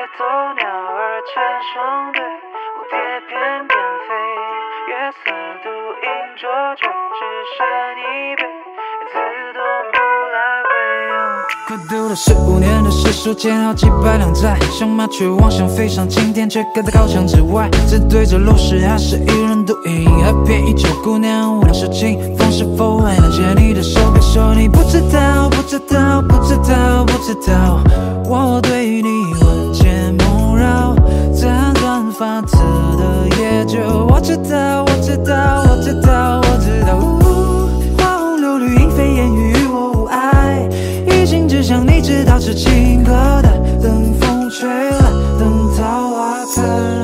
头鸟儿成双对，蝴蝶翩翩飞，月色独饮浊酒，只剩一杯，自动不来回。 孤独了15年的世俗，捡好几百两债，像麻雀妄想飞上青天，却搁在高墙之外，只对着落石，还是一人独饮。河边依旧姑娘，无聊事情，风是否还能牵你的手？别说你不知道，不知道，不知道，不知道，我对你魂牵梦绕，辗转反侧的夜酒，我知道，我知道，我知道，我知道。花红柳绿莺飞烟雨，与我无碍，一心只想你知道，痴情可待。等风吹来，等桃花开。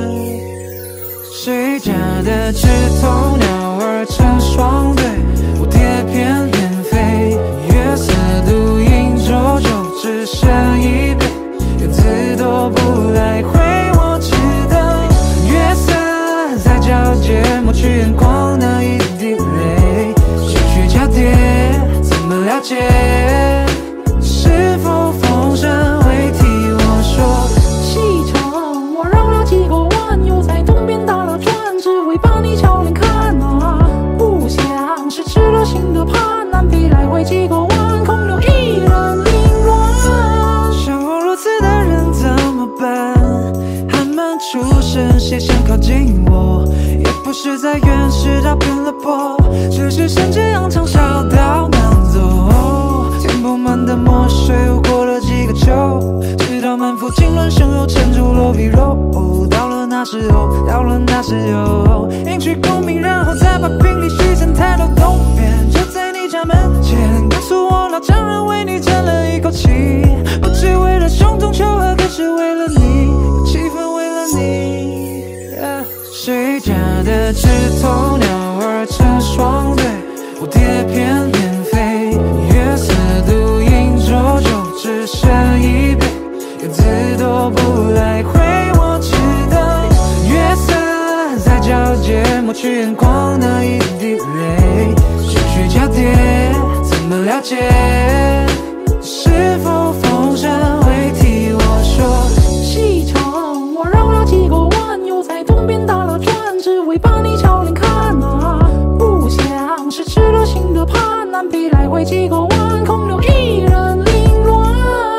谁家的枝头鸟儿成双对，蝴蝶翩翩飞，月色独饮浊酒，只剩一杯，又自多不来回。我只等月色在交界，抹去眼眶那一滴泪，絮絮交叠，怎么了解？是否风声会替我说？ 西城，我绕了几个弯，又在东边打了转，只为把你俏脸看啊！不像是吃了心的盼，南北来回几个弯，空留一人凌乱。 像我如此的人怎么办？还蛮出神，谁想靠近我？也不是在原始打遍了坡，只是深街扬长小道难走。填不满的墨水，又过了几个秋，直到满腹经纶，胸有成竹落皮肉。到了那时候，到了那时候，迎娶功名，然后再把聘礼续成抬头东边，就在你家门前，告诉我老丈人为你争了一口气，不只为了兄终求和，更是为了你，有气氛为了你。谁家的枝头鸟儿成双对，蝴蝶翩翩飞，月色独饮浊酒，只剩一杯，又自多不来回。我只等月色在交界，抹去眼眶那一滴泪，絮絮交叠，怎么了解？是否风声会替我说？ 西城，我绕了几个弯，又在东边打了转，只为把你俏脸看啊！不像是吃了心的盼，南北来回几个弯，空留一人凌乱。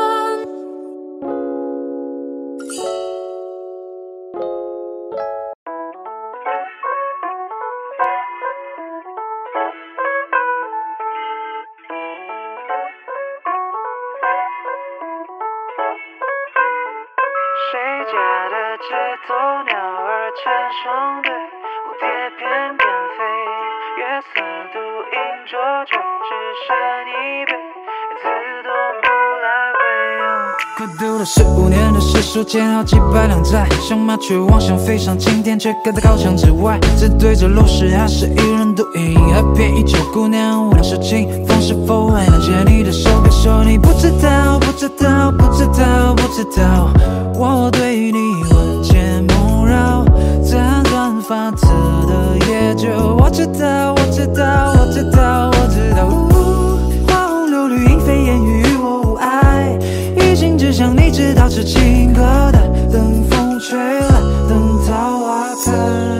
谁家的枝头鸟儿成双对，蝴蝶翩翩飞，月色独饮浊酒，只剩一杯，自动不来回。 孤独了15年的世俗，捡好几百两债，像麻雀妄想飞上青天，却搁在高墙之外，只对着落石，还是一人独饮。河边依旧姑娘，无聊事情，风是否还能牵你的手？别说你不知道，不知道，不知道，不知道，我对你魂牵梦绕，辗转反侧的夜酒，我知道，我知道，我知道，我知道。花红柳绿莺飞烟雨，与我无碍，一心只想你知道，痴情可待。等风吹来，等桃花开。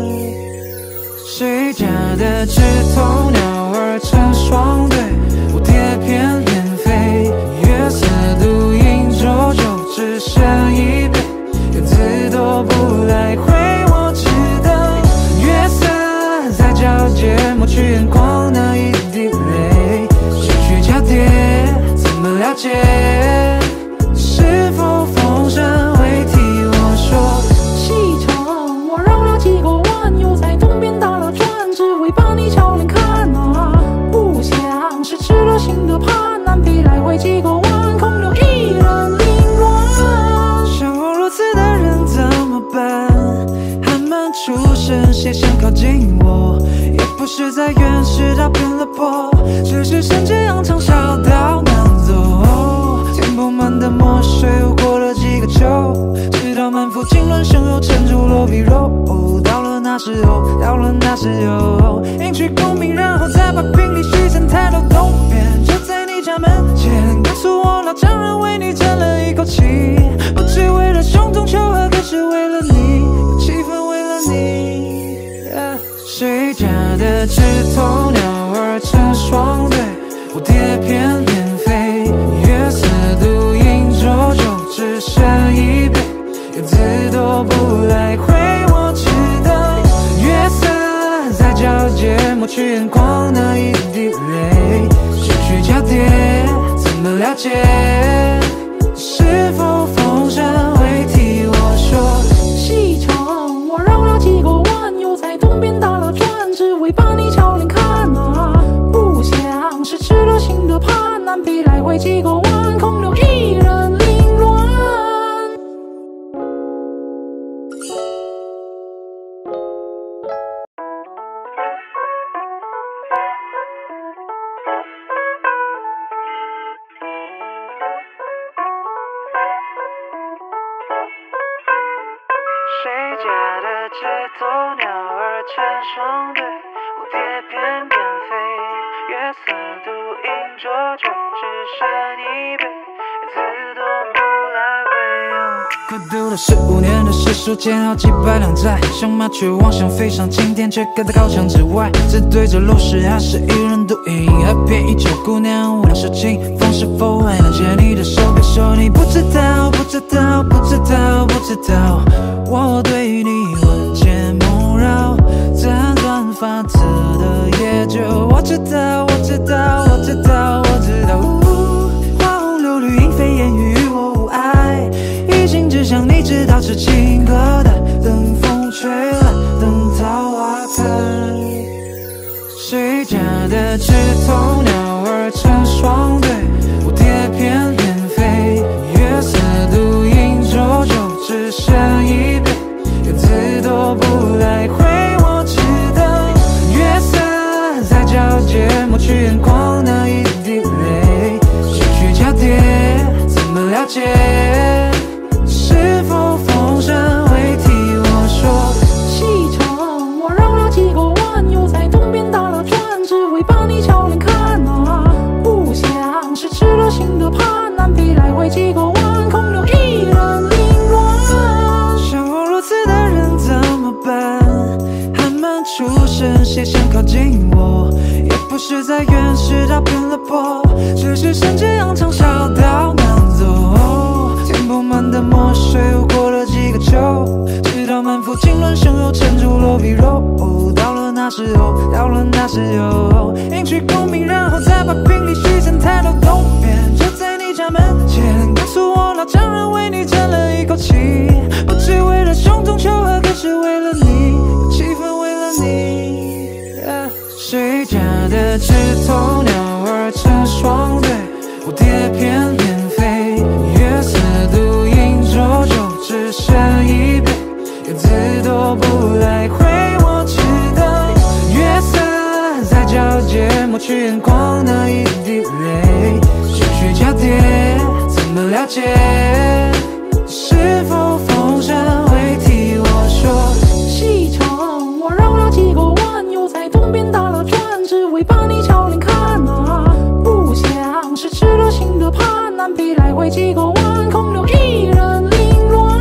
谁家的枝头鸟儿成双对，蝴蝶翩翩飞，月色独饮浊酒，只剩一杯，又自多不来回。我只等月色在交界，抹去眼眶那一滴泪，絮絮交叠，怎么了解？是否风声会替我说？ 西城，我绕了几个弯，又在东边打了转，只为把你俏脸看啊！不像是吃了心的盼，南北来回几个弯，空留一人凌乱。 像我如此的人怎么办？还蛮出神，谁想靠近我？也不是在原始打遍了坡，只是深街扬长小道难走。填不满的墨水，又过了几个秋，直到满腹经纶，胸有成竹落皮肉。到了那时候，到了那时候，迎娶功名，然后再把聘礼续成抬头东边，就在你家家门前，告诉我老丈人为你争了一口气，不只为了兄终求和，更是为了你，有气氛为了你。谁家的枝头鸟儿成双对，蝴蝶翩翩飞，月色独饮浊酒只剩一杯，叶子都不来回我只等月色在交界抹去眼眶那一滴泪，失去交叠怎么了解？是否风声会替我说？ 西城我绕了几个弯，又在东边打了转，只为把你俏脸看啊！不像是吃了心的盼，南北来回几个弯，空留一人凌乱。 谁家的枝头鸟儿成双对，蝴蝶翩翩飞，月色独饮浊酒只剩一杯，叶子都不来回。 快读了15年的诗书，欠好几百两债，像麻雀妄想飞上青天，却搁在高墙之外，只对着落石还是一人独饮，河边依旧姑娘无聊事情，风是否还能牵你的手？别说你不知道，不知道，不知道，不知道，我对你魂牵梦绕，辗转反侧的夜酒，我知道，我知道，我知道，我知道。花红柳绿莺飞烟雨与我无碍，一心只想你知道，痴情歌的等风吹乱，等桃花开。谁家的枝头鸟儿成双对，蝴蝶翩翩飞，月色独饮浊酒只剩一杯，叶子都不来回我只等月色在交界抹去眼眶那一滴泪，失去交叠怎么了解？是否风声会替我说？ 西城我绕了几个弯，又在东边打了转，只为把你俏脸看啊！不像是吃了心的盼，南北来回几个弯，空留一人凌乱。 像我如此的人怎么办？还蛮出神，谁想靠近我？也不是在原始打偏了坡，只是圣洁扬长小道难走。填不满的墨水，又过了几个秋，直到满腹经纶，胸又撑住了皮肉。到了那时候，到了那时候，迎娶功名，然后再把聘礼许成抬头东边，就在你家门前，告诉我老丈人为你争了一口气，不只为了兄终求和，更是为了你，有气氛为了你。谁家的枝头鸟儿成双对，蝴蝶翩翩飞，月色独饮浊酒只剩一杯，叶子都不来回我只等月色在交界抹去眼眶那一滴泪，失去交叠怎么了解？是否风声会替我说？ 西城我绕了几个弯，又在东边打了转，只为把你俏脸看啊！不像是吃了心的盼，南北来回几个弯，空留一人凌乱。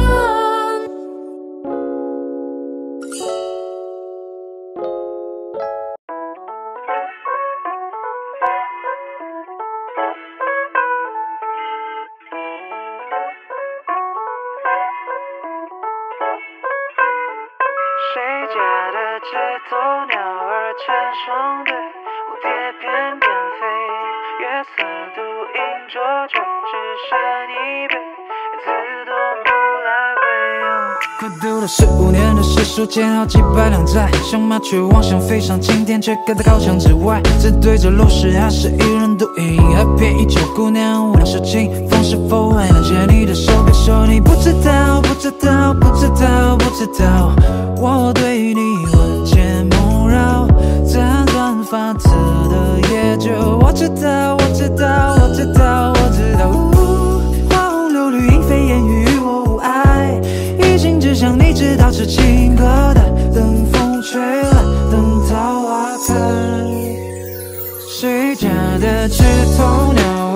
谁家的枝头鸟儿成双对，蝴蝶翩翩飞，月色独饮浊酒只剩一杯，叶子都不来回。 快读了15年的诗书，欠好几百两债，像麻雀妄想飞上青天，却搁在高墙之外，只对着落石还是一人独饮，河边依旧姑娘无聊事情，风是否还能牵你的手？别说你不知道，不知道，不知道，不知道，我对你魂牵梦绕，辗转反侧的夜酒，我知道，我知道，我知道，我知道。花红柳绿莺飞烟雨与我无碍，一心只想你知道，痴情歌的等风吹乱，等桃花开。谁家的枝头鸟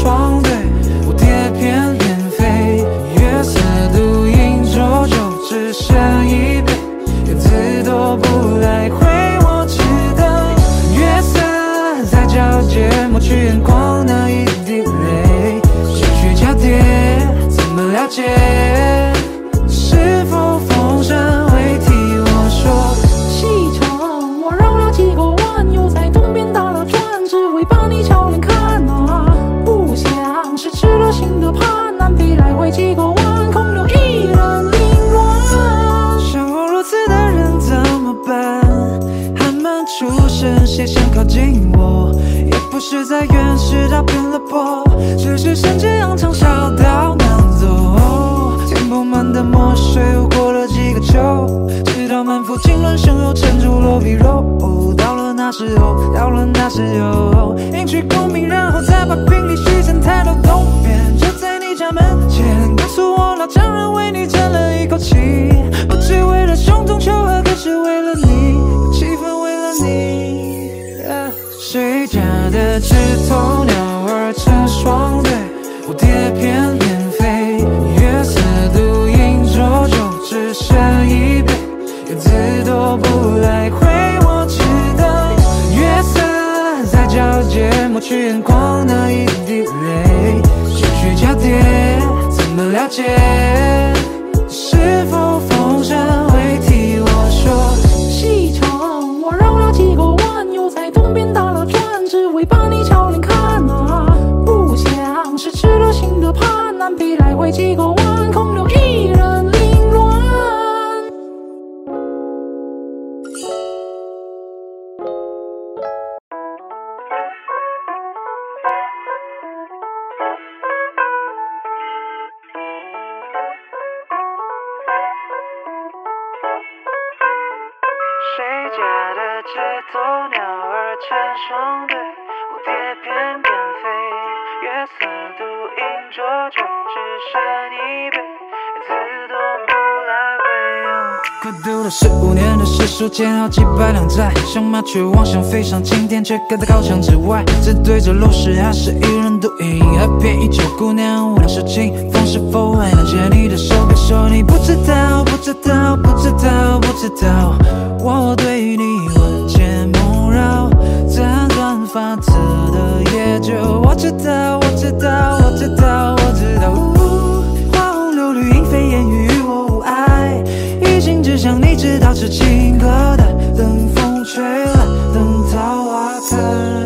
双对，蝴蝶翩翩飞，月色独饮浊酒，只剩一杯，叶子都不来回我只等月色在交界，抹去眼眶那一滴泪，心绪交叠，怎么了解？是否风声会替我说？ 西城，我绕了几个弯，又在东边打了转，只为把你俏脸看啊！不像是吃了心的盼，南北来回几个弯，空留一人凌乱。 像我如此的人怎么办？还没出声，谁想靠近我？也不是在原始打遍了破，只是圣洁扬长小道难走。填不满的墨水，我过了几个秋，直到满腹经纶汹涌沉住落皮肉。到了那时候，到了那时候，赢取功名，然后再把平地虚线抬到东边，就在你家门前，告诉我老丈人为你争了一口气，不只为了兄终求和，更是为了你，气氛为了你。谁家的枝头鸟儿成双对，蝴蝶翩翩飞，月色独饮浊酒，只剩一杯，叶子都不来回我只等月色在交界，抹去眼眶那一滴泪，心绪交叠，怎么了解？是否风声会替我说？ 西城，我绕了几个弯，又在东边打了转，只为把你俏脸看啊！不像是吃了心的盼，南北来回几个弯，空留一人凌乱。 谁家的枝头鸟儿成双对，蝴蝶翩翩飞，月色独饮浊酒，只剩一杯，叶子都不来回。 快读了15年的诗书，捡好几百两债，像麻雀妄想飞上青天，却盖在高墙之外。只对着陋室，还是一人独饮，河边依旧姑娘无聊事情，风是否还能牵你的手？别说你不知道，不知道，不知道，不知道，我对你魂牵梦绕，辗转反侧的夜酒，我知道，我知道，我知道，我知道。花红柳绿，莺飞烟雨，与我无碍，一心只想你知道是情歌的。等风吹来，等桃花开。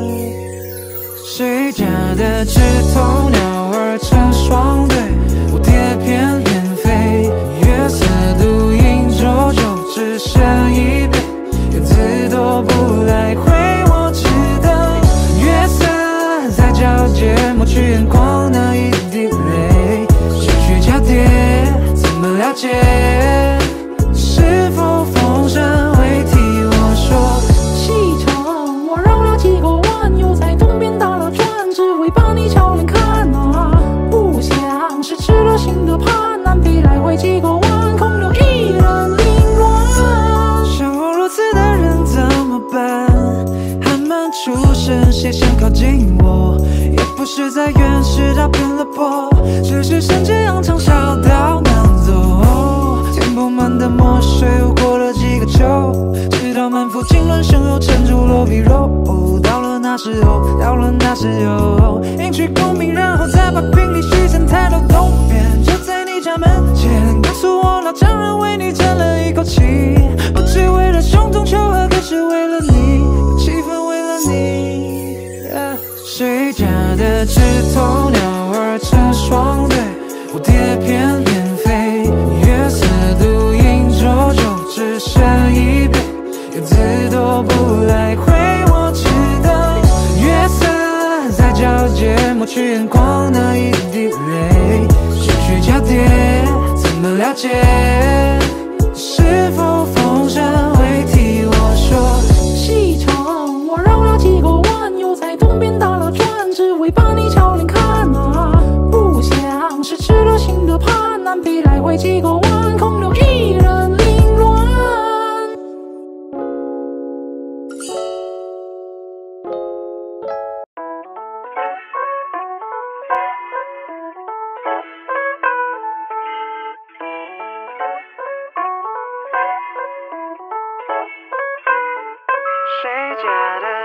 谁家的枝头鸟儿成双对，蝴蝶翩翩飞，月色独饮浊酒，只剩一杯，叶子都不来回我只等月色在交界，抹去眼眶那一滴泪，心绪交叠，怎么了解？是否风声会替我说？ 西城，我绕了几个弯，又在东边打了转，只为把你俏脸看啊！不像是吃了心的盼，南北来回几个弯，空留一人凌乱。 像我如此的人怎么办？还没出声，谁想靠近我？也不是在原始打遍了破，只是圣洁扬长小道难走。填不满的墨水，我过了几个秋，直到满腹经纶汹涌沉住落皮肉。到了那时候，到了那时候，赢取功名，然后再把平地虚线抬到东边，就在你家门前，告诉我老丈人为你争了一口气，不只为了兄终求和，更是为了你，气氛为了你。谁家的枝头鸟儿成双对，蝴蝶翩翩飞，月色独饮浊酒，只剩一杯，叶子都不来回我只等月色在交界，抹去眼眶那一滴泪，心绪交叠，怎么了解？是否风声会替我说？ 西城，我绕了几个弯，又在东边打了转，只为把你俏脸看啊！不像是吃了心的盼，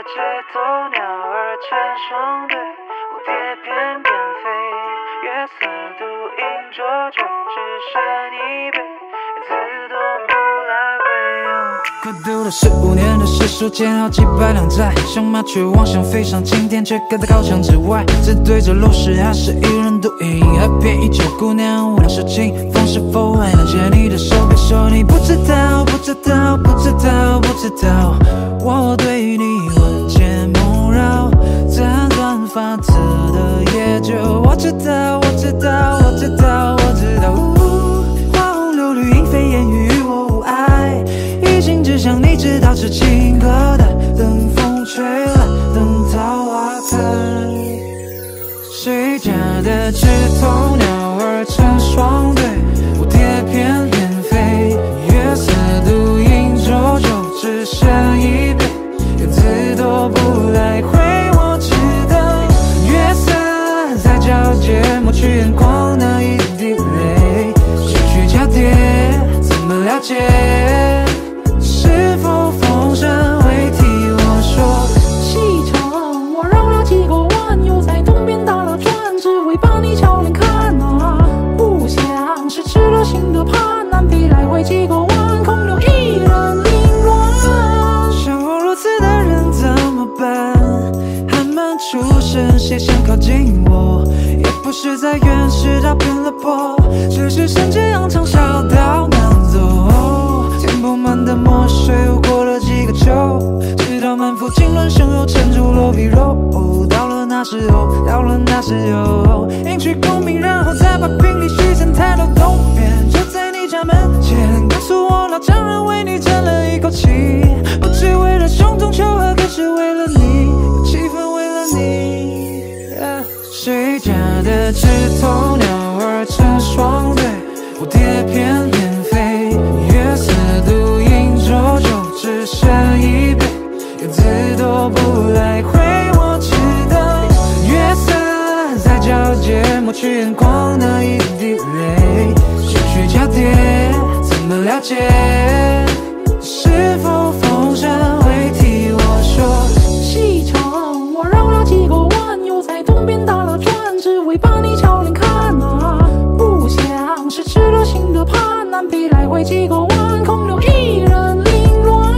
枝头鸟儿成双对，蝴蝶翩翩飞，月色独饮浊酒，只剩一杯，自动不来回。 孤独了15年的世俗间，好几百辆债，像麻雀妄想飞上青天，却搁在高墙之外，只对着落石，还是一人独饮。河边依旧姑娘无聊事情，风是否还能牵你的手？别说你不知道，不知道，不知道，不知道，我对你魂牵梦绕，辗转反侧的夜酒，我知道，我知道，我知道，我知道。花红柳绿莺飞烟雨，我无爱。一心只想你知道是情歌的，等风吹乱，等桃花开。谁家的枝头鸟儿成双对，蝴蝶翩翩飞，月色独饮浊酒，只剩一杯，自多不来回。我只等月色在交界，抹去眼眶那一滴泪，失去交叠，怎么了解？是否风声会替我说？ 西城，我绕了几个弯，又在东边打了转，只为把你俏脸看啊！不像是吃了心的盼，南北来回几个弯，空留一人凌乱。 像我如此的人怎么办？寒门出身，谁想靠近我？也不是在原始打遍了坡，只是圣洁扬长，小道难走。填不满的墨水，我过了几个秋，直到满腹经纶，胸有成竹落皮肉。到了那时候，到了那时候，迎娶功名，然后再把聘礼续成抬头东边，就在你家门前，告诉我老丈人为你争了一口气，不只为了兄终求和，更是为了你，有几分为了你。谁家的枝头鸟儿成双对，蝴蝶翩翩飞，月色独饮浊酒，只剩一杯，自多不来回。我只等月色在交界，抹去眼眶那一滴泪，失去交叠，怎么了解？是否风声会替我说？ 西城，我绕了几个弯，又在东边打了转，只为把你俏脸看啊！不像是吃了心的盼，南北来回几个弯，空留一人凌乱。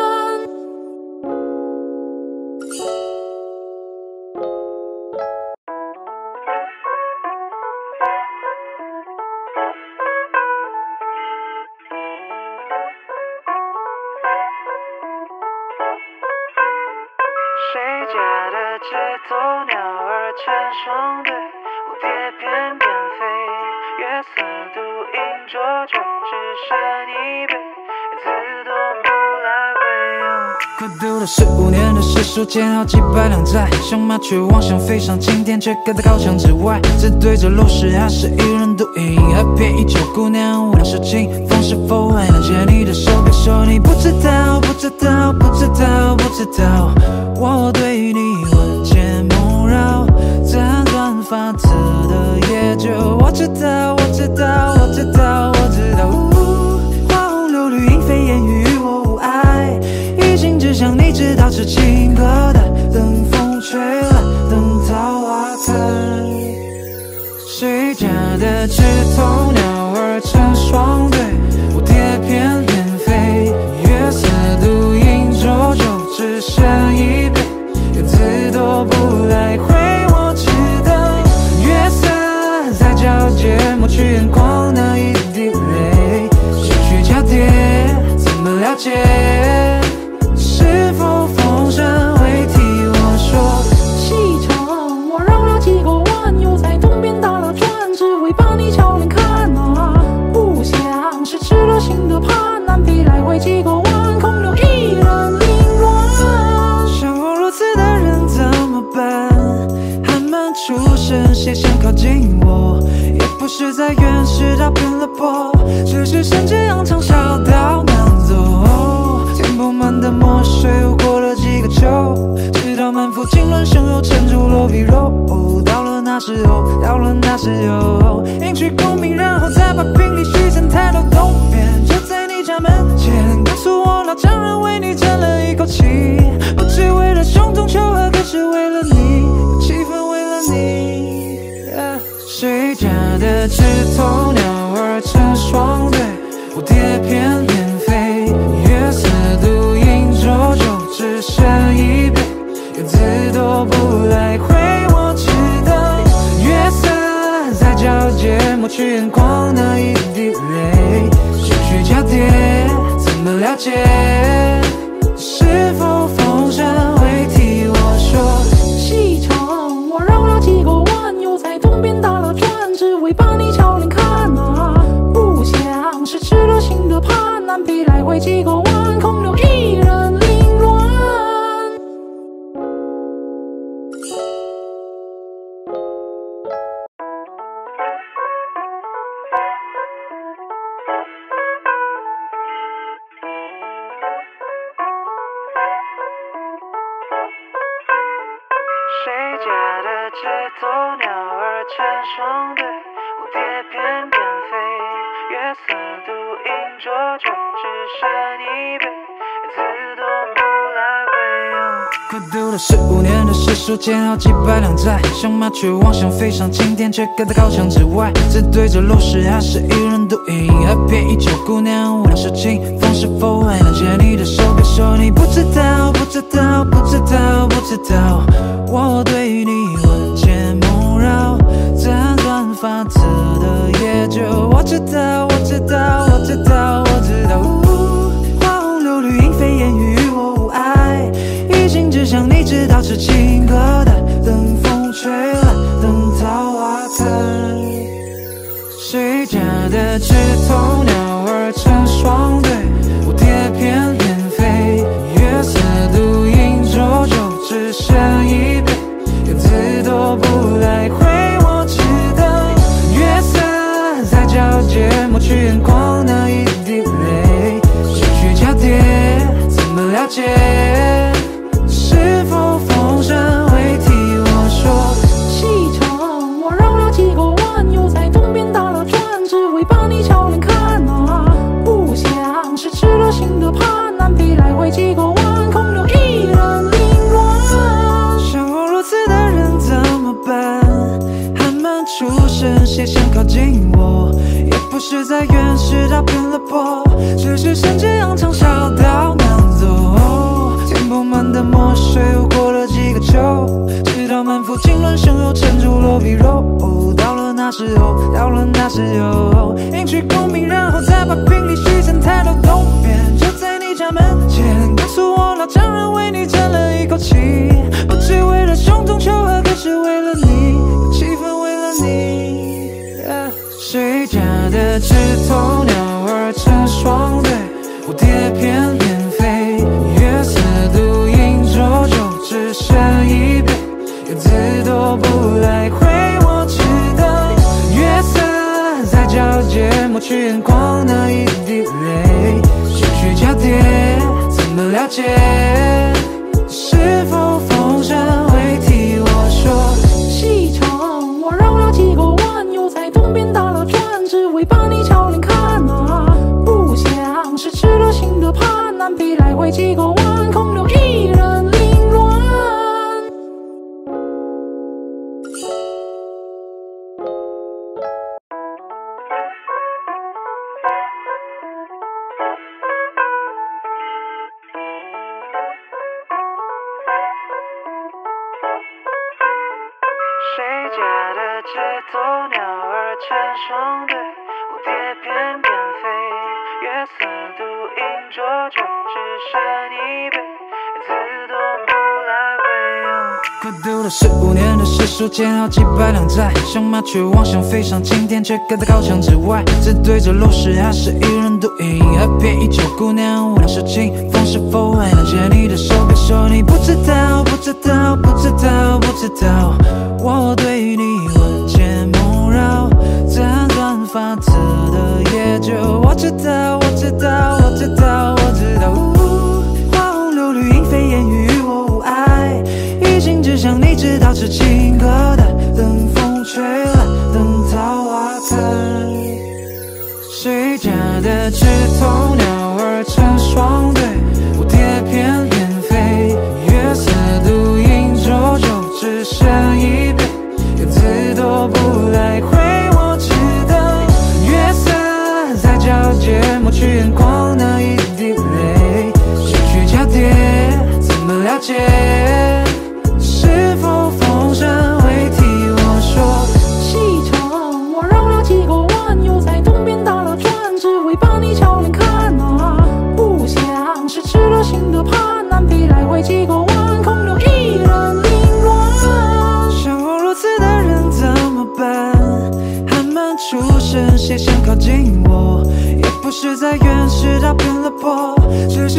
谁家的枝头鸟儿成双对，蝴蝶翩翩飞，月色独饮浊酒，只剩一杯，自动不来回。 孤独了15年的世俗间，好几百辆债，像麻雀妄想飞上青天，却搁在高墙之外，只对着落石，还是一人独饮。河边依旧姑娘无聊事情，风是否还能牵你的手？别说你不知道，不知道，不知道，不知道，我对你魂牵梦绕，辗转反侧的夜酒，我知道，我知道，我知道，我知道。花红柳绿莺飞烟雨，我无爱。一心只想你知道是情歌的，等风吹乱，等桃花开。谁家的枝头鸟儿成双对，蝴蝶翩翩飞，月色独饮浊酒，只剩一杯，自多不来回。我只等月色在交界，抹去眼眶那一滴泪，失去交叠，怎么了解？是否风声会替我说？ 西城，我绕了几个弯，又在东边打了转，只为把你俏脸看啊！不像是吃了心的盼，南北来回几个弯，空留一人凌乱。 像我如此的人怎么办？寒门出身，谁想靠近我？也不是在原始打遍了坡，只是圣洁扬长，小道难走。填不满的墨水，我过了几个秋，直到满腹经纶，胸有成竹落皮肉。到了那时候，到了那时候，迎娶功名，然后再把聘礼续成抬头东边，就在你家门前，告诉我老丈人为你争了一口气，不只为了兄枝头，鸟儿成双对，蝴蝶翩翩飞，月色独饮浊酒，只剩一杯，叶子都不来回，我只等月色在交界，抹去眼眶那一滴泪，失去交叠，怎么了解？是否风声会替我说？ 西城，我绕了几个弯，又在东边打了转，只为把你俏脸看啊！不像是吃了心的盼，南北来回几个弯，空留一人凌乱。 谁家的枝头，鸟儿成双对，蝴蝶翩翩飞，月色独饮浊酒，只剩一杯，叶子都不来回。 快读了15年的诗书，捡好几百两债，像麻雀妄想飞上青天，却搁在高墙之外，只对着落石，还是一人独饮。河边依旧姑娘，无聊事情，风是否还能牵你的手？别说你不知道，不知道，不知道，不知道，我对你魂牵梦绕，辗转反侧的夜酒，我知道，我知道，我知道，我知道。花红柳绿莺飞烟雨，我无爱，一心只想你知道，痴情歌的等风吹乱，等桃花开。谁家的枝头，鸟儿成双对，蝴蝶翩翩飞，月色独饮浊酒，只剩一杯，叶子都不来回，我只等月色在交界，抹去眼眶那一滴泪，失去交叠，怎么了解？是否风声会替我说？ 西城，我绕了几个弯，又在东边打了转，只为把你俏脸看啊！不像是吃了心的盼，南北来回几个弯，空留一人凌乱。 像我如此的人怎么办？还没出生，谁想靠近我？也不是在原始打偏了坡，只是圣洁扬长，小道难走。填不满的墨水，又过了几个秋，直到满腹经纶，胸又撑住了皮肉。到了那时候，到了那时候，赢取功名，然后再把聘礼续成抬头东边，就在你家门前，告诉我老丈人为你争了一口气，不只为了兄终求和，更是为了你，有气氛为了你。谁家的枝头，鸟儿成双对，蝴蝶翩翩飞，月色独饮浊酒，只剩一杯，叶子都不来回，我只等月色在交界，抹去眼眶那一滴泪，失去交叠，怎么了解？是否风声会替我说？ 西城，我绕了几个弯，又在东边打了转，只为把你俏脸看啊！不像是吃了心的盼，南北来回几个弯，空留一人凌乱。 谁家的枝头，鸟儿成双对，蝴蝶翩翩飞，月色独饮浊酒，只剩一杯，叶子都不来回。 快读了15年的诗书，捡好几百两债，像麻雀妄想飞上青天，却搁在高墙之外，只对着落石，还是一人独饮。河边依旧姑娘，无聊事情，风是否还能牵你的手？别说你不知道，不知道，不知道，不知道，我对你魂牵梦绕，辗转反侧的夜酒，我知道，我知道，我知道，我知道。花红柳绿莺飞烟雨，我无爱，一心只想你知道，痴情歌的等风吹乱，等桃花开。谁家的枝头，鸟儿成双对，蝴蝶翩翩飞，月色独饮浊酒，只剩一杯，叶子都不来回，我知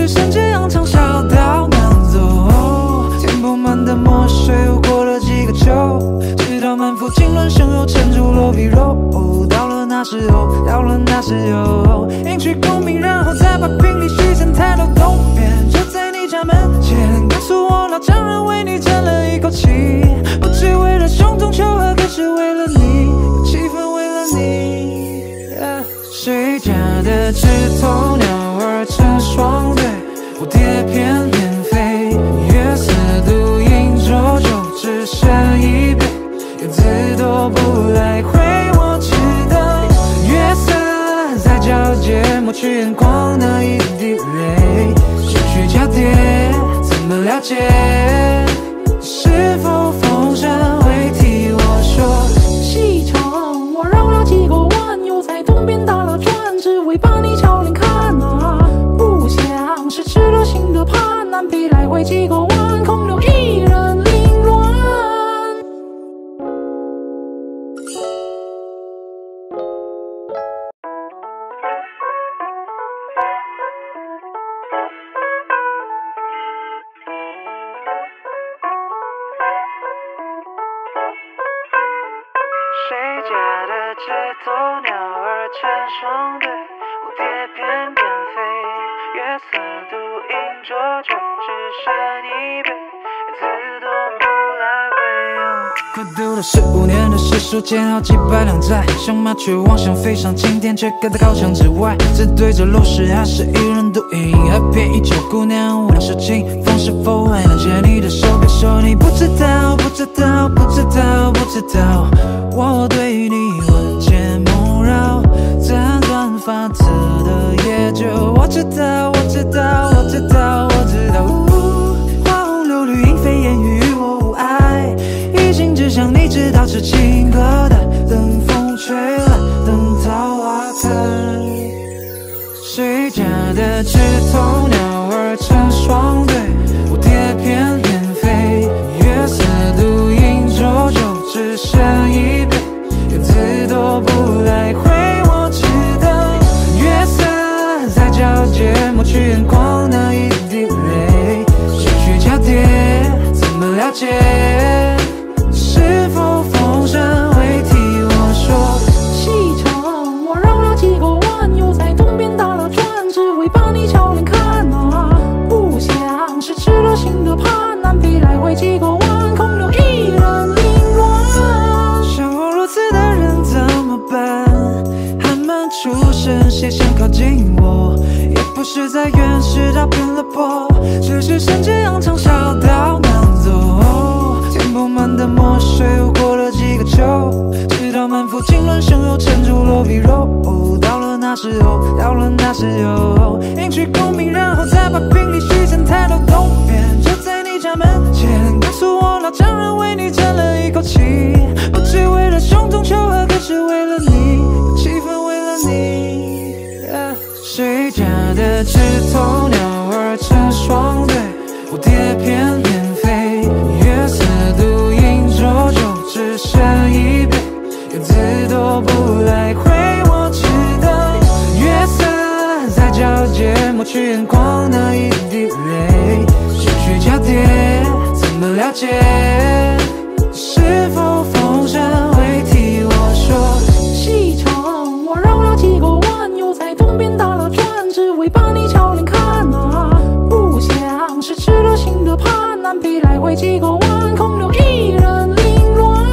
是圣洁扬长，小到难走。填不满的墨水，又过了几个秋，直到满腹经纶汹涌，沉住罗皮肉。到了那时候，赢取功名，然后再把评理虚线抬头东边，就在你家门前，告诉我老丈人为你争了一口气，不只为了兄终求和，更是为了你，气氛为了你。谁家的枝头鸟儿成双对，蝴蝶翩翩飞，月色独饮浊酒，只剩一杯，叶子都不来回。我只等月色在交界抹去眼眶那一滴泪，絮絮交叠，怎么了解？是否风声会替我说？ 西城我绕了几个弯，又在东边打了转，只为把你俏脸看啊！不像是吃了心的盼，南北来回几个弯，空留一人凌乱。 谁家的枝头鸟儿成双对，蝴蝶翩翩飞，月色独饮浊酒，只剩一杯，叶子都不来回。 快读了15年的诗书，欠好几百两债，像麻雀妄想飞上青天，却搁在高墙之外，只对着落石还是一人独饮，河边依旧姑娘无聊事情，风是否还能牵你的手？别说你不知道，不知道，不知道，不知道，我对你魂牵梦绕，辗转反侧的夜酒，我知道，我知道，我知道，我知道。花红柳绿莺飞烟雨，与我无碍，一心只想你知道是情歌的。等风吹了，等桃花开，谁家的枝头鸟儿成双对，蝴蝶翩翩飞，月色独饮浊酒，只剩一杯，叶子都不来回。我只等月色在交界抹去眼眶那一滴泪，絮絮交叠，怎么了解？是否风声会替我说？ 西城我绕了几个弯，又在东边打了转，只为把你俏脸看啊！不像是吃了心的盼，南北来回几个弯，空留一人凌乱。 像我如此的人怎么办？还蛮出神，谁想靠近我？也不是在原始打偏了坡，只是圣洁扬长，小到难走。填不满的墨水，又过了几个秋，直到满腹经纶汹涌，沉住罗皮肉。到了那时候，赢取功名，然后再把评理虚线抬头东边，就在你家门前，告诉我老丈人为你争了一口气，不只为了兄终求和，更是为了你，气氛为了你。谁家的枝头鸟儿成双对，蝴蝶翩翩飞，月色独饮浊酒，只剩一杯，叶子都不来回。我只等月色在交界抹去眼眶那一滴泪，絮絮交叠，怎么了解？是否风声会替我说？ 西城我绕了几个弯，又在东边打了转，只为把你俏脸看啊！不像是吃了心的盼，南北来回几个弯，空留一人凌乱。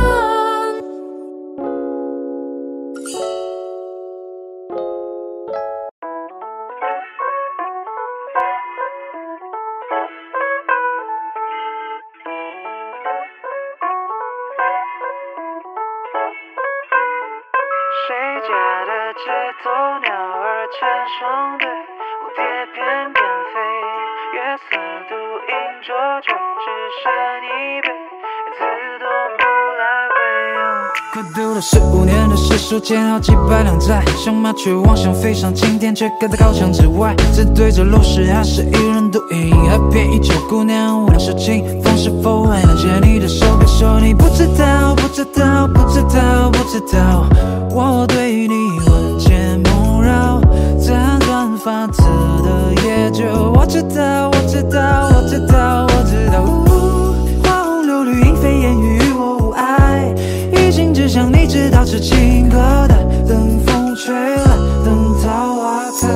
谁家的枝头鸟儿成双对，蝴蝶翩翩飞，月色独饮浊酒，只剩一杯，叶子都不来回。 快读了15年的诗书，欠好几百两债，像麻雀妄想飞上青天，却搁在高墙之外，只对着落石还是一人独饮，河边依旧姑娘无聊事情，风是否还能牵你的手？别说你不知道，不知道，不知道，不知道，我对你魂牵梦绕，辗转反侧的夜酒，我知道，我知道，我知道，我知道。花红柳绿莺飞烟雨与我无碍，一心只想你知道是情歌的。等风吹了，等桃花开。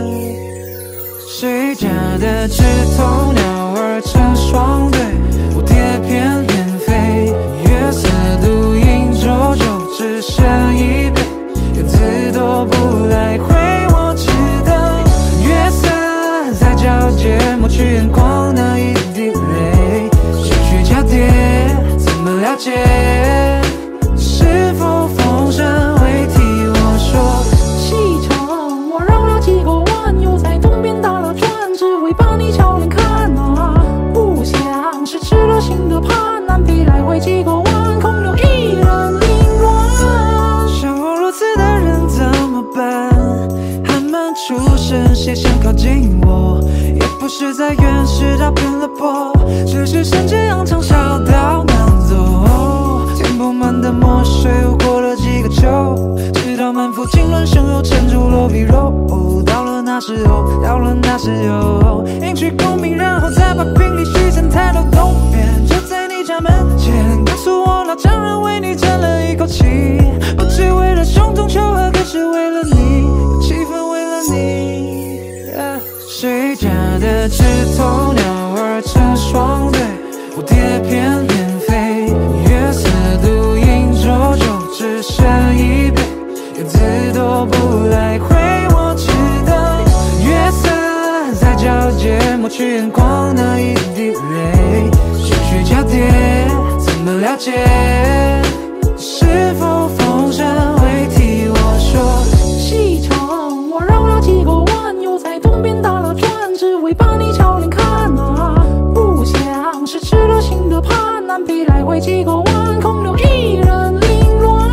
谁家的枝头鸟儿成双对，蝴蝶翩翩飞，月色独饮浊酒，只剩一杯，叶子多不来回。我只等月色在交界，抹去眼眶那一滴泪，心绪交叠，怎么了解？是否风声会替我说？ 西城，我绕了几个弯，又在东边打了转，只为把你俏脸看啊！不像是吃了心的盼，南北来回几个弯，空留一人凌乱。 像我如此的人怎么办？还蛮出神，谁想靠近我？也不是在远，是他偏了坡，只是世界扬长小道难走。填不满的墨水，我过了几个秋，直到满腹经纶，胸有成竹落笔肉。到了那时候，到了那时候，赢取功名，然后再把聘礼续成抬头东边，就在你家门前，告诉我老丈人为你争了一口气，不只为了兄终求和，更是为了你，有气氛为了你。谁家的枝头鸟儿成双对，蝴蝶翩翩飞，月色独饮浊酒，只剩一杯，叶子多不来回。我只等月色在交界，抹去眼眶那一滴泪，心绪交叠，怎么了解？是否风声会替我说？ 西城，我绕了几个弯，又在东边打了转，只为把你俏脸看啊！不像是吃了心的盼，南北来回几个弯，空留一人凌乱。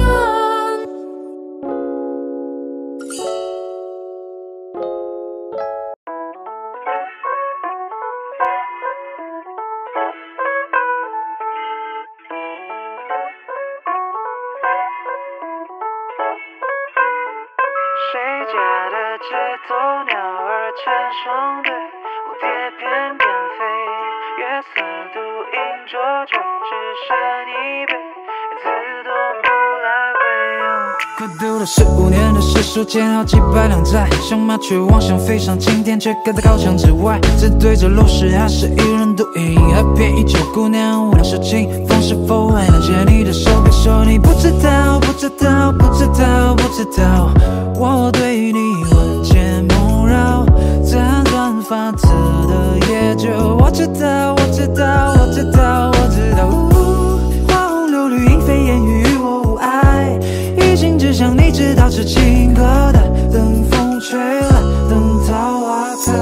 谁家的枝头鸟儿成双对，蝴蝶翩翩飞，月色独饮浊酒，只剩一杯，叶子多不来回。 快读了15年的诗书，捡好几百两债，像麻雀妄想飞上青天，却搁在高墙之外。只对着落石，还是一人独饮，河边依旧姑娘无聊事情，风是否还能牵你的手？别说你不知道，不知道，不知道，不知道，我对你魂牵梦绕，辗转反侧的夜酒。我知道，我知道，我知道，我知道。花红柳绿莺飞烟雨与我无碍，一心只想你知道是情歌的。等风吹了，等桃花开。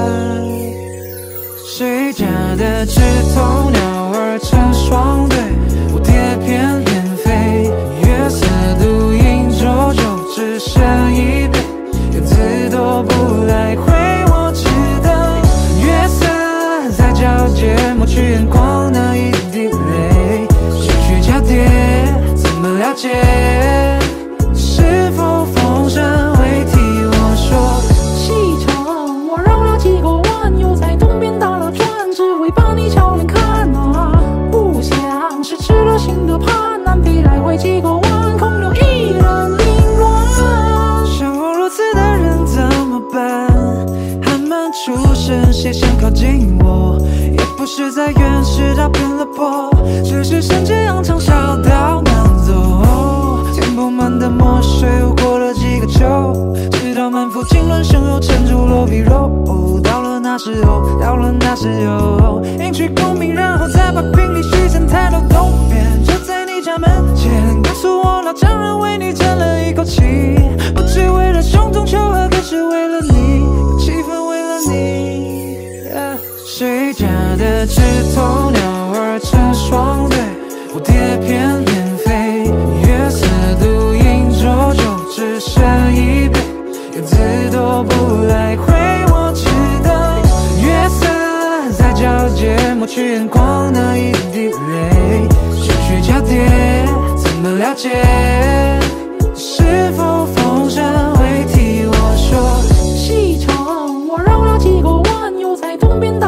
谁家的枝头鸟儿成双对，蝴蝶翩翩飞，月色独饮浊酒，只剩一杯，叶子多不来回。我只等月色在交界，抹去眼眶那一滴泪，心绪交叠，怎么了解？是否风声会替我说？ 西城，我绕了几个弯，又在东边打了转，只为把你俏脸看啊！不像是吃了心的盼，南北来回几个弯，空留一人凌乱。 像我如此的人怎么办？还蛮出神，谁想靠近我？也不是在远，是他偏了坡，只是世界扬长小道难走。填不满的墨水，我过了几个秋，直到满腹经纶，胸有成竹落笔肉。到了那时候，到了那时候，赢取功名，然后再把聘礼续成抬头东边，就在你家门前，告诉我老丈人为你争了一口气，不只为了兄终求和，更是为了你，有气氛为了你。谁家的枝头鸟儿成双对，蝴蝶翩翩飞，月色独饮浊酒，只剩一杯，叶子多不来回。我只等月色在交界，抹去眼眶那一滴泪，心绪交叠，怎么了解？是否风声会替我说？ 西城，我绕了几个弯，又在东边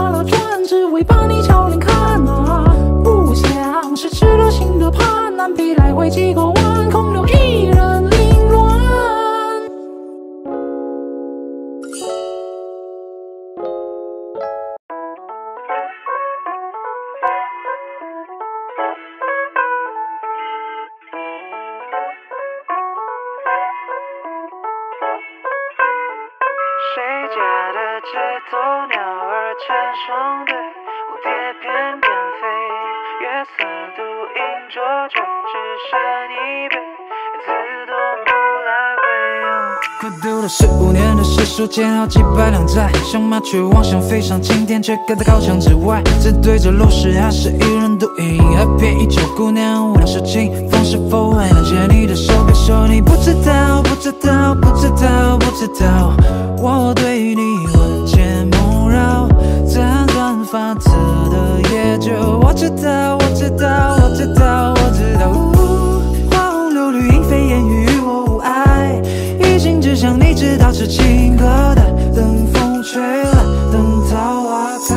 鸵鸟儿成双对，蝴蝶翩翩飞，月色独饮浊酒，只剩一杯，自动不来回。 孤独了15年的世俗，捡好几百两债，像麻雀妄想飞上青天，却搁在高墙之外，只对着落石，还是一人独饮。河边依旧姑娘，无聊事情，风是否还能牵你的手？别说你不知道，不知道，不知道，不知道，我对你魂牵梦绕，辗转反侧的夜酒，我知道，我知道，我知道，我知道。花红柳绿莺飞烟雨，与我无碍，一心只想你知道是情歌的。等风吹来，等桃花开，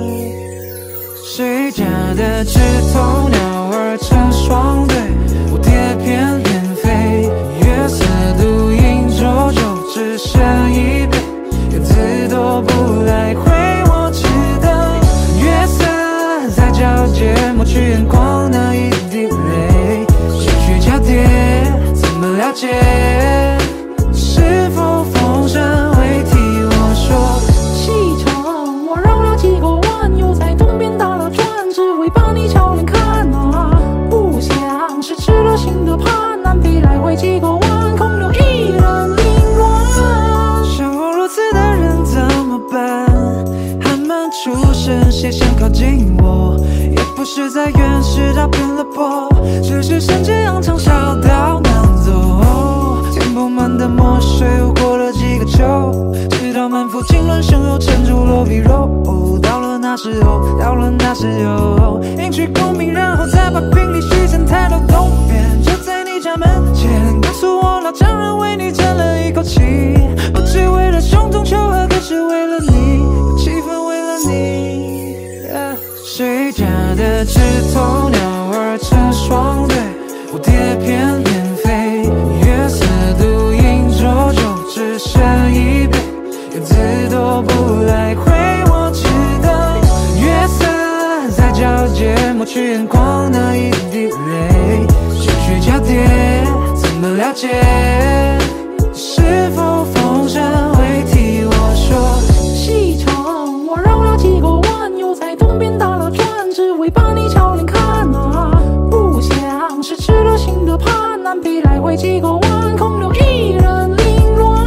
谁家的枝头鸟儿成双对，蝴蝶翩翩飞，月色独饮浊酒，只剩一杯，叶子多不来回。我只等月色在交界，抹去眼眶那一滴泪，心绪交叠，怎么了解？是否风声会替我说？ 西城，我绕了几个弯，又在东边打了转，只为把你俏脸看啊！不像是吃了心的盼，南北来回几个弯，空留一人凌乱。 像我如此的人怎么办？还蛮出神，谁想靠近我？也不是在原始打偏了坡，只是圣洁扬长，小道难走。填不满的墨水，又过了几个秋，直到满腹经纶，胸又撑住落皮肉。到了那时候，到了那时候，赢取功名，然后再把聘礼续成抬头东边，就在你家门前，告诉我老丈人为你争了一口气，不只为了兄终求和，更是为了你，有气氛为了你。谁家的枝头鸟儿成双对，蝴蝶翩翩飞，月色独饮浊酒，只剩一杯，叶子多不来回。我只等月色在交界，抹去眼眶那一滴泪，心绪交叠，怎么了解？是否风声会替我说？ 西城，我绕了几个弯，又在东边打了转，只为把你俏脸看啊！不像是吃了心的盼，南北来回几个弯，空留一人凌乱。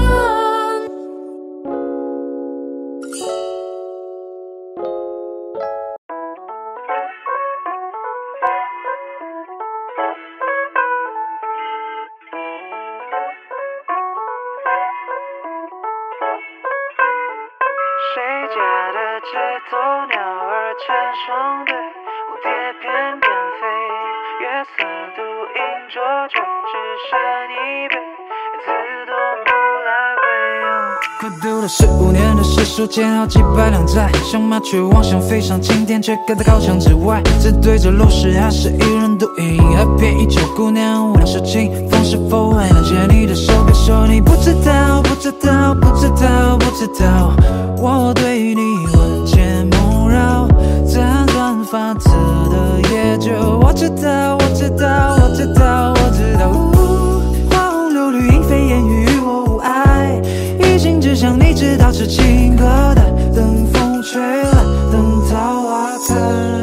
谁家的枝头鸟儿成双对，蝴蝶翩翩飞，月色独饮浊酒，只剩一杯，自动不来回。 孤独了15年的世俗，捡好几百两债，像麻雀妄想飞上青天，却搁在高墙之外，只对着落石，还是一人独饮。河边依旧姑娘，无聊事情，风是否还能牵你的手？别说你不知道，不知道，不知道，不知道，我对你魂牵梦绕，辗转反侧的夜酒，我知道，我知道，我知道，我知道。花红柳绿莺飞烟雨，与我无碍，一心只想你知道是情歌的。等风吹来，等桃花开，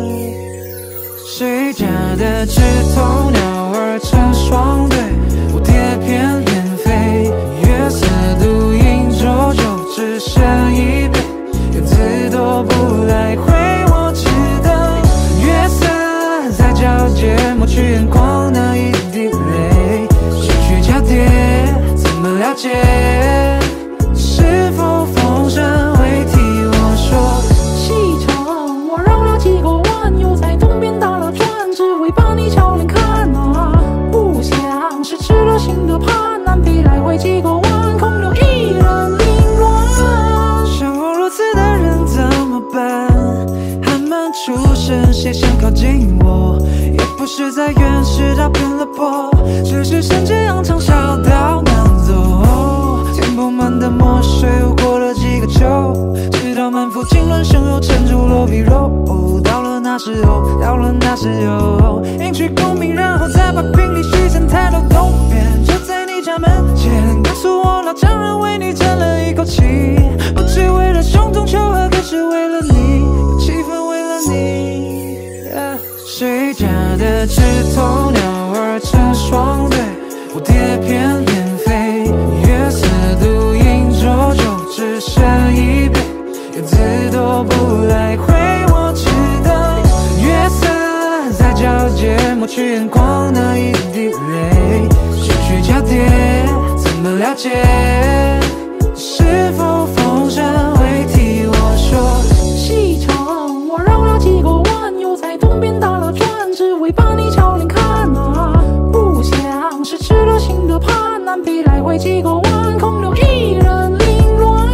谁家的枝头鸟儿成双对，蝴蝶翩翩飞，月色独饮浊酒，只剩一杯，叶子多不来回。我只等月色在交界，抹去眼眶那一滴泪，心绪交叠，怎么了解？是否风声会替我说？ 西城，我绕了几个弯，又在东边打了转，只为把你俏脸看啊！不像是吃了心的盼，南北来回几个弯，空留一人凌乱。 像我如此的人怎么办？还蛮出神，谁想靠近我？也不是在原始打偏了坡，只是圣洁扬长，小道难走。填不满的墨水，又过了几个秋，直到满腹经纶，胸又撑住落皮肉。到了那时候，到了那时候，赢取功名，然后再把聘礼续成抬头东边，就在你家家门前，告诉我老丈人为你争了一口气，不只为了兄终求和，更是为了你，有气氛为了你。谁家的枝头鸟儿成双对，蝴蝶翩翩飞，月色独饮浊酒只剩一杯，叶子都不来回我只等月色在交界抹去眼眶那一滴泪，失去交叠怎么了解？是否风声会替我说？ 西城我绕了几个弯，又在东边打了转，只为把你俏脸看啊！不像是吃了心的盼，南北来回几个弯，空留一人凌乱。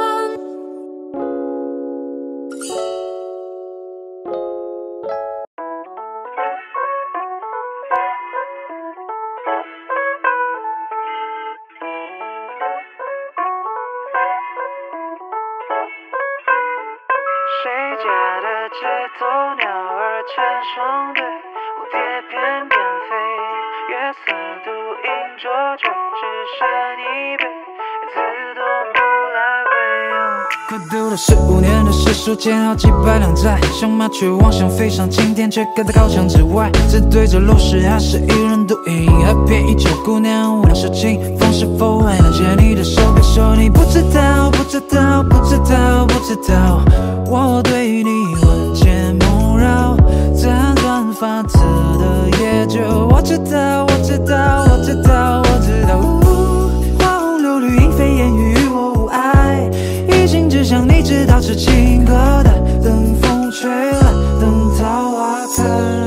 谁家的枝头鸟儿成双对，蝴蝶翩翩飞，月色独饮浊酒只剩一杯，叶子都不来回。 快读了15年的诗书，欠好几百两债，像麻雀妄想飞上青天，却搁在高墙之外，只对着落石还是一人独饮，河边依旧姑娘无聊事情，风是否还能牵你的手？别说你不知道，不知道，不知道，不知道，我对你魂牵梦绕，辗转反侧的夜酒，我知道，我知道，我知道，我知道。花红柳绿莺飞烟雨与我无碍，一心只想你知道，痴情歌的等风吹乱，等桃花开。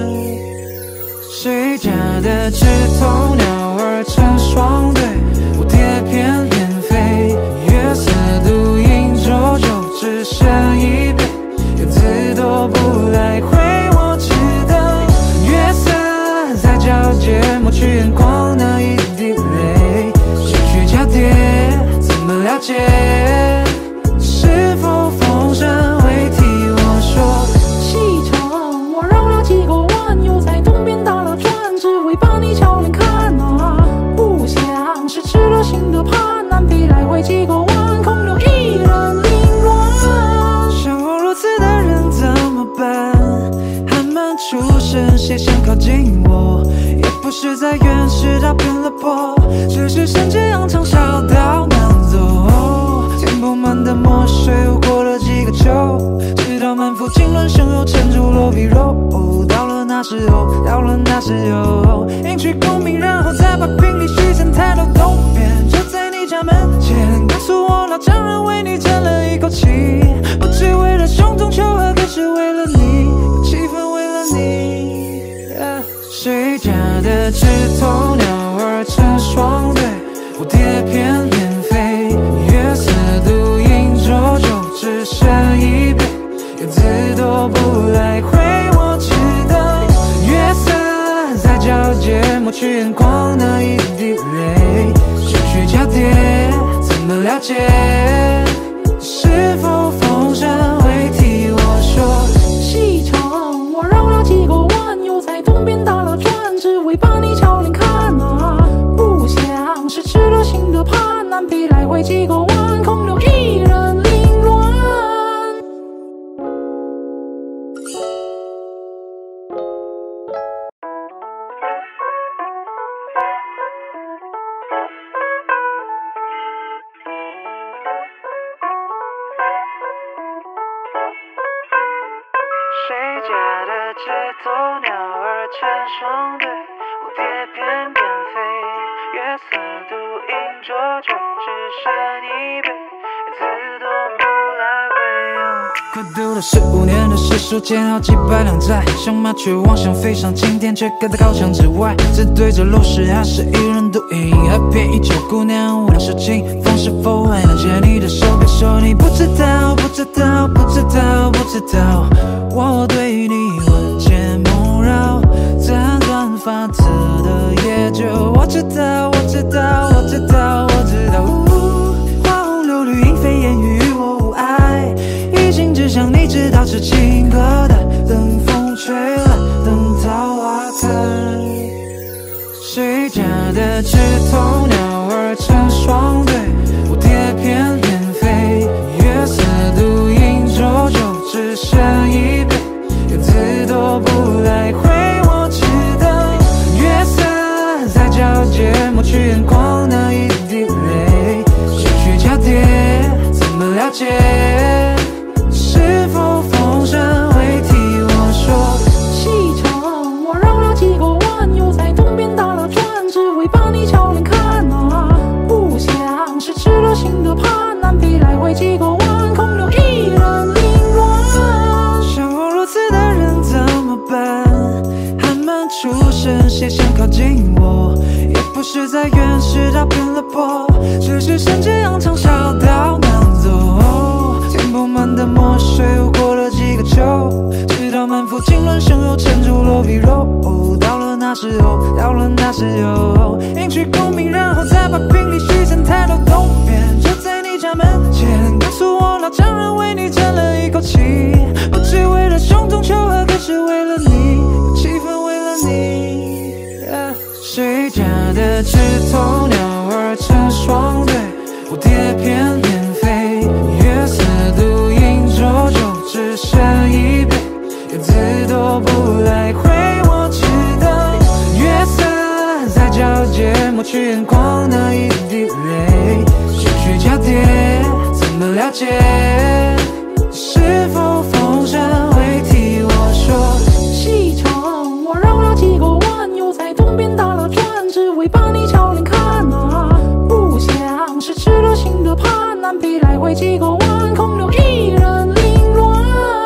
谁家的枝头鸟儿成双对，蝴蝶翩翩飞，月色独饮浊酒只剩一杯，叶子都不来回我只等月色在交界抹去眼眶那一滴泪，失去交叠怎么了解？是否风声会替我说？ 西城我绕了几个弯，又在东边打了转，只为把你俏脸看啊！不像是吃了心的盼，南北来回几个弯，空留一人凌乱。 像我如此的人怎么办？还蛮出神，谁想靠近我？也不是在原始打偏了坡，只是圣洁扬长小道难走。填不满的墨水，过了几个秋，直到满腹经纶，胸有成竹落皮肉。到了那时候，到了那时候，迎娶功名，然后再把聘礼许成抬头东边，就在你家门前，告诉我老丈人为你争了一口气，不只为了兄终求和，更是为了你，有气氛为了你。谁家的枝头鸟儿成双对，蝴蝶翩翩飞，月色独饮浊酒只剩一杯，叶子都不来回我只等月色在交界抹去眼眶那一滴泪，失去交叠怎么了解？是否风声会替我说？ 西城我绕了几个弯，又在东边打了转，只为把你俏脸看啊！不像是吃了心的盼，南北来回几个弯，空留一人凌乱。 谁家的枝头鸟儿成双对，蝴蝶翩翩飞，月色独饮浊酒只剩一杯，叶子都不来回。 快读了15年的诗书，欠好几百两债，像麻雀妄想飞上青天，却搁在高墙之外，只对着落石还是一人独饮，河边依旧姑娘无聊事情，风是否还能牵你的手？别说你不知道，不知道，不知道，不知道，我对你魂牵梦绕，辗转反侧的夜酒，我知道，我知道，我知道，我知道。花红柳绿莺飞烟雨与我无碍，一心只想你知道，痴情歌的等风吹乱，等桃花开。谁家的枝头鸟双对，蝴蝶翩翩飞，月色独饮浊酒，只剩一杯，叶子都不来回我只等月色在交界，抹去眼眶那一滴泪，心绪交叠，怎么了解？是否风声会替我说？ 西城，我绕了几个弯，又在东边打了转，只为把你俏脸看啊！不像是吃了心的盼，南北来回几个弯，空留一人凌乱。 像我如此的人怎么办？还蛮出神，谁想靠近我？也不是在原始打遍了破，只是圣洁扬长小道难走。填不满的墨水，我过了几个秋，直到满腹经纶，胸又撑住了皮肉。到了那时候，到了那时候，赢取功名，然后再把聘礼续成抬头东边，就在你家门前，告诉我老丈人为你争了一口气，不只为了兄终求和，更是为了你，气氛为了你。谁家的枝头鸟儿成双对，蝴蝶翩翩飞，月色独饮浊酒，只剩一杯，叶子都不来回我只等月色在交界，抹去眼眶那一滴泪，心绪交叠，怎么了解？是否风声会替我说？ 西城，我绕了几个弯，又在东边打了转，只为把你俏脸看啊！不像是吃了心的盼，南北来回几个弯，空留一人凌乱。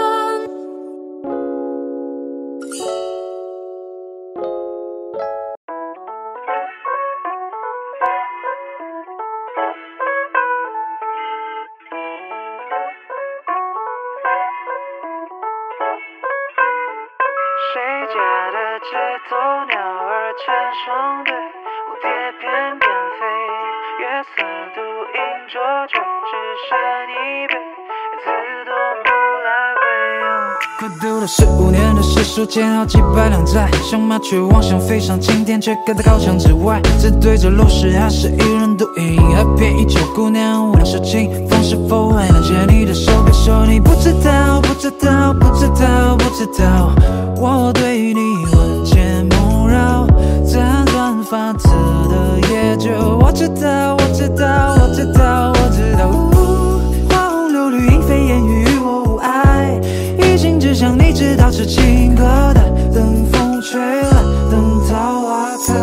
谁家的枝头鸟儿成双对，蝴蝶翩翩飞，月色独饮浊酒，只剩一杯，叶子都不来回。 孤独了15年的世俗间，好几百两债，像麻雀妄想飞上青天，却搁在高墙之外，只对着陋室，还是一人独饮。河边依旧姑娘无聊事情，风是否还能牵你的手？别说你不知道，不知道，不知道，不知道，我对你魂牵梦绕，辗转反侧的夜酒，我知道，我知道，我知道，我知道。花红柳绿，莺飞烟雨，与我无碍。一心只想你知道是情歌的，等风吹乱，等桃花开。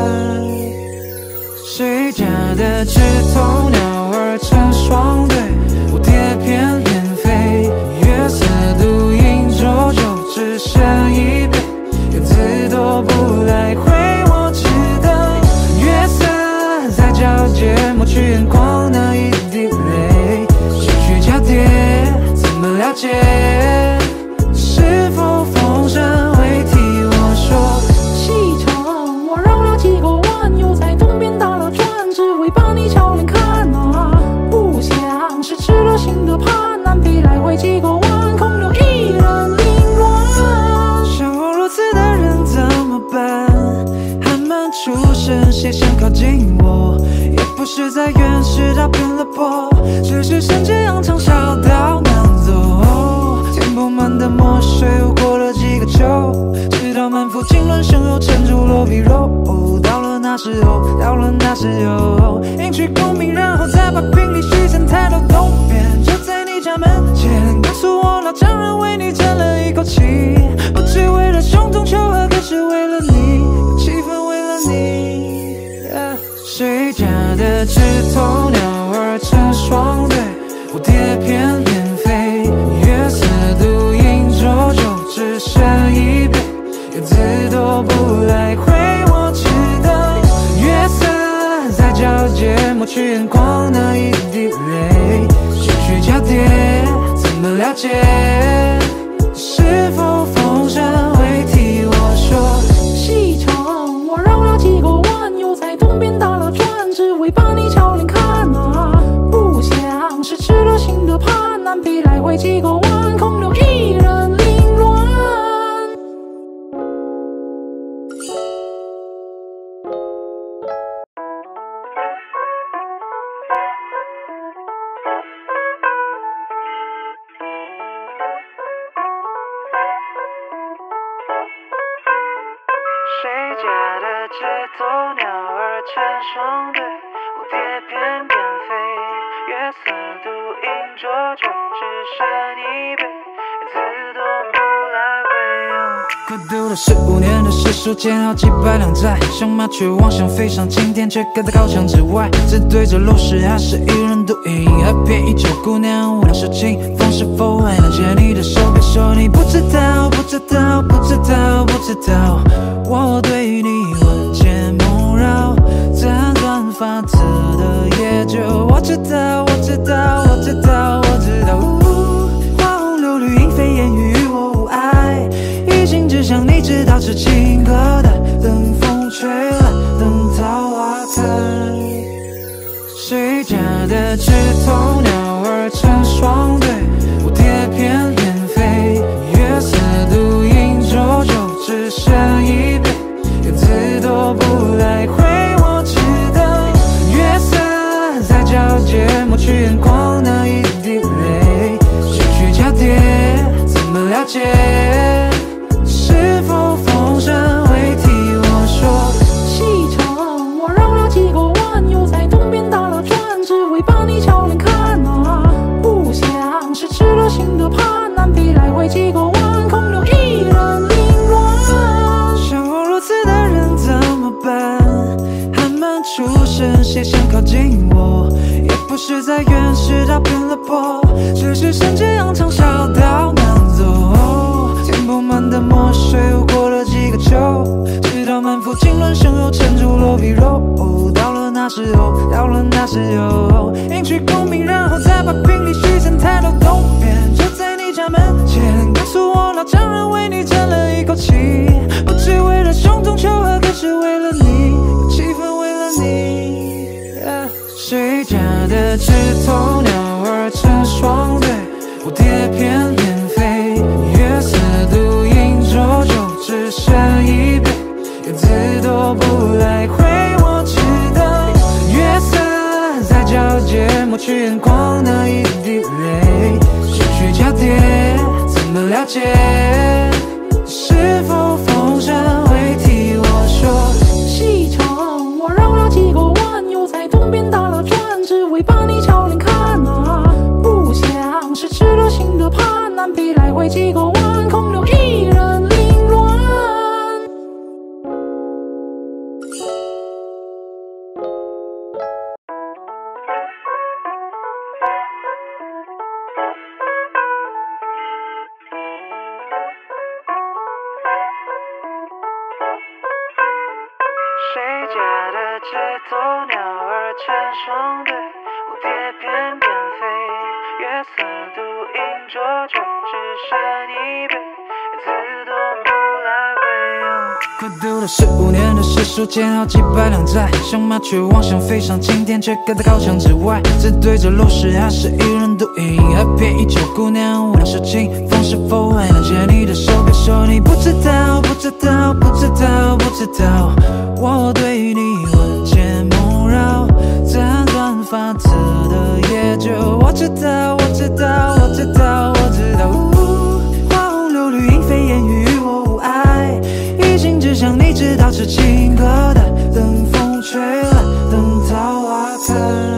谁家的枝头鸟儿成双对，蝴蝶翩翩飞，月色独饮浊酒，只剩一杯，叶子都不来回我只等月色在交界，抹去眼眶那一滴泪，心绪交叠，怎么了解？是否风声会替我说？ 西城，我绕了几个弯，又在东边打了转，只为把你俏脸看啊！不像是吃了心的盼，南北来回几个弯，空留一人凌乱。 像我如此的人怎么办？还蛮出神，谁想靠近我？也不是在原始打遍了破，只是圣洁扬长小道难走。填不满的墨水，我过了几个秋，直到满腹经纶，胸又撑住了皮肉。到了那时候，到了那时候，赢取功名，然后再把聘礼续成抬头东边，就在你家门前，告诉我老丈人为你争了一口气，不只为了兄终求和，更是为了你，气氛为了你。谁家的枝头鸟儿成双对，蝴蝶翩翩飞，月色独饮浊酒，只剩一杯，叶子都不来回我只等月色在交界，抹去眼眶那一滴泪，心绪交叠，怎么了解？是否风声会替我说？ 西城，我绕了几个弯，又在东边打了转，只为把你俏脸看啊！不像是吃了心的盼，南北来回几个弯，空留一人凌乱。 枝头鸟儿成双对，蝴蝶翩翩飞，月色独饮浊酒，只剩一杯，自动不来回。 孤独了15年的世俗间，好几百辆债，像麻雀妄想飞上青天，却搁在高墙之外，只对着落石，还是一人独饮。河边依旧姑娘无聊事情，风是否还能牵你的手？别说你不知道，不知道，不知道，不知道，我对你魂牵梦绕，辗转反侧的夜酒，我知道，我知道，我知道，我知道。花红柳绿莺飞烟雨，我无爱。一心只想你知道，痴情可待。等风吹来，等桃花开。谁家的枝头鸟儿成双对，蝴蝶翩翩飞，月色独饮浊酒，只剩一杯，自多不来回。我只等月色在交界，抹去眼眶那一滴泪，失去交叠，怎么了解？是否风声会替我说？ 西城，我绕了几个弯，又在东边打了转，只为把你俏脸看啊！不像是吃了心的盼，南北来回几个弯，空留一人凌乱。 像我如此的人怎么办？寒门出身，谁想靠近我？也不是在原始打遍了坡，只是圣洁扬长，小道难走。填不满的墨水，我过了几个秋，直到满腹经纶，胸有成竹落皮肉。到了那时候，到了那时候，迎娶功名，然后再把聘礼续成，抬头东边，就在你家门前，告诉我老丈人为你争了一口气，不只为了兄终求和，更是为了你，有几分为了你。谁家的枝头鸟儿成双对，蝴蝶翩翩飞，月色独饮浊酒，只剩一杯，自多不来回。我只等月色在交界，抹去眼眶那一滴泪，失去交叠，怎么了解？是否风声会替我说？ 西城，我绕了几个弯，又在东边打了转，只为把你俏脸看啊！不像是吃了心的盼，南北来回几个弯，空留一人凌乱。 谁家的枝头鸟儿成双对，蝴蝶翩翩飞，月色独饮浊酒，只剩一杯，自动不来回。 孤独了15年的世俗间，好几百辆债，像麻雀妄想飞上青天，却搁在高墙之外，只对着落石，还是一人独饮。河边依旧姑娘无聊事情，风是否还能牵你的手？别说你不知道，不知道，不知道，不知道，我对你魂牵梦绕，辗转反侧的夜酒，我知道，我知道，我知道，我知道。花红柳绿莺飞烟雨，我无爱。一心只想你知道，痴情可待。等风吹来，等桃花开。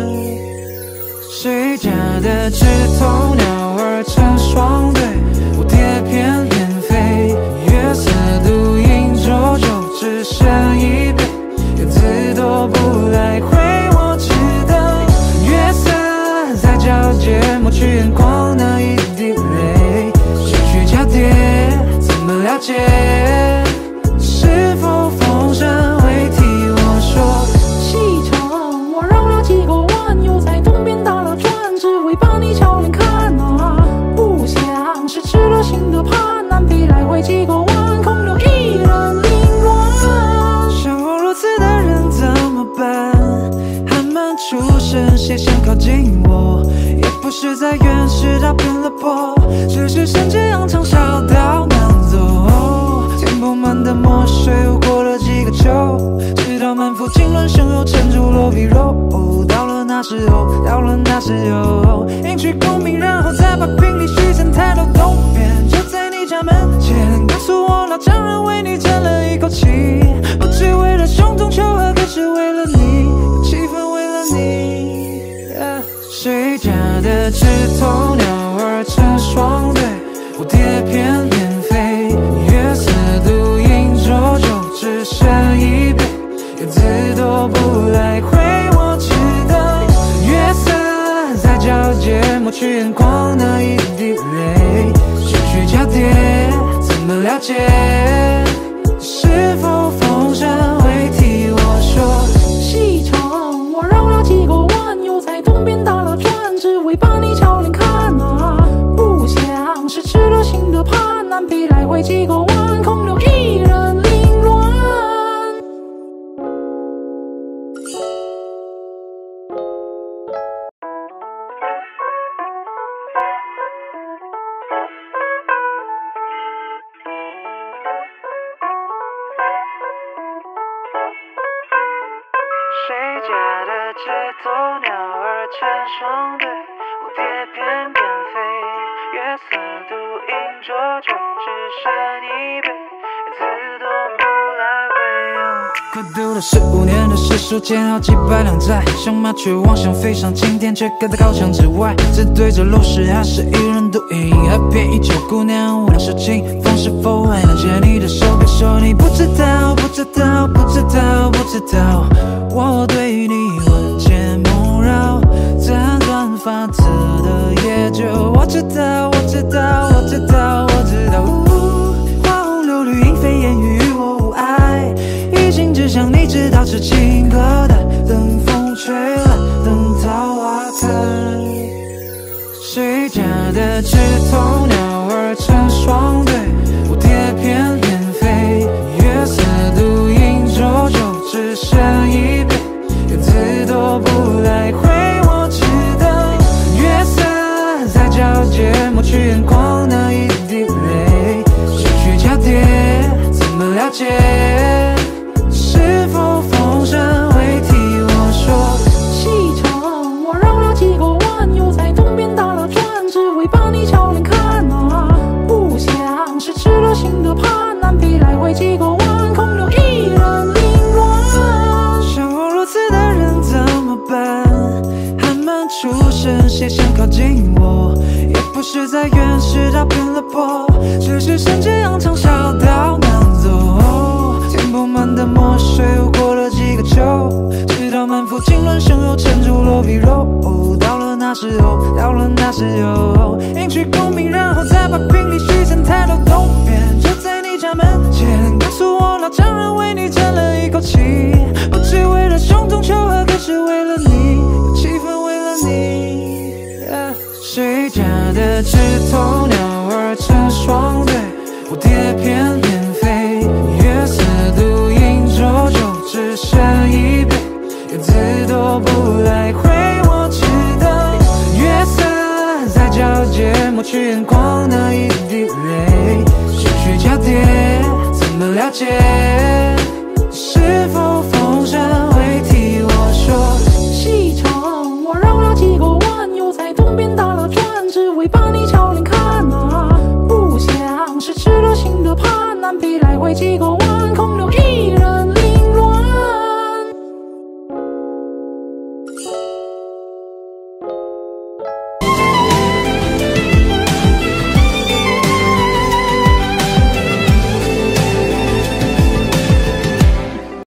谁家的枝头鸟儿成双对，蝴蝶翩翩飞，月色独饮浊酒，只剩一杯，自多不来回。我只等月色在交界，抹去眼眶那一滴泪，失去交叠，怎么了解？是否风声会替我说？ 西城，我绕了几个弯，又在东边打了转，只为把你俏脸看啊！不像是吃了心的盼，南北来回几个弯，空留一人凌乱。 像我如此的人怎么办？寒门出身，谁想靠近我？也不是在原始打遍了坡，只是圣洁扬长，小道难走。填不满的墨水，我过了几个秋，直到满腹经纶，胸有成竹落皮肉。到了那时候，到了那时候，迎娶功名，然后再把聘礼续成，抬头东边，就在你家门前，告诉我老丈人为你争了一口气，不只为了兄解，是否风声会替我说？ 西城，我绕了几个弯，又在东边打了转，只为把你俏脸看啊！不像是吃了心的盼，南北来回几个弯，空留一人凌乱。 谁家的枝头鸟儿成双对，蝴蝶翩翩飞，月色独饮浊酒，只剩一杯，自动不来回。 快读了15年的诗书，捡好几百两债，像麻雀妄想飞上青天，却盖在高墙之外。只对着陋室，还是一人独饮，河边依旧姑娘，无聊事情，风是否还能牵你的手？别说你不知道，不知道，不知道，不知道，我对你魂牵梦绕，辗转反侧的夜酒。我知道，我知道，我知道，我知道，花红柳绿莺飞烟雨，我无爱，一心只想你知道，痴情可待，等风吹来，等桃花开。谁家的枝头鸟儿成双对，蝴蝶翩翩飞，月色独饮浊酒，只剩一杯，又自多不来回。我只等月色在交界，抹去眼眶那一滴泪，失去交叠，怎么了解？是否风声会替我说？ 西城，我绕了几个弯，又在东边打了转，只为把你俏脸看啊！不像是吃了心的盼，南北来回几个弯，空留一人凌乱。 像我如此的人怎么办？还没出生，谁想靠近我？也不是在原始打遍了坡，只是圣洁扬长，小道难走。填不满的墨水，又过了几个秋，直到满腹经纶，胸又撑住落皮肉。到了那时候，到了那时候，赢取功名，然后再把聘礼续成抬头东边，就在你家门前，告诉我老丈人为你争了一口气，不只为了兄终求和，更是为了你，有气氛为了你。谁家的枝头鸟儿成双对，蝴蝶翩翩飞，月色独饮浊酒，只剩一杯，又自多不来回。我只等月色在交界，抹去眼眶那一滴泪，失去交叠，怎么了解？是否风声会替我说？ 西城，我绕了几个弯，又在东边打了转，只为把你俏脸看啊！不像是吃了心的盼，南北来回几个弯。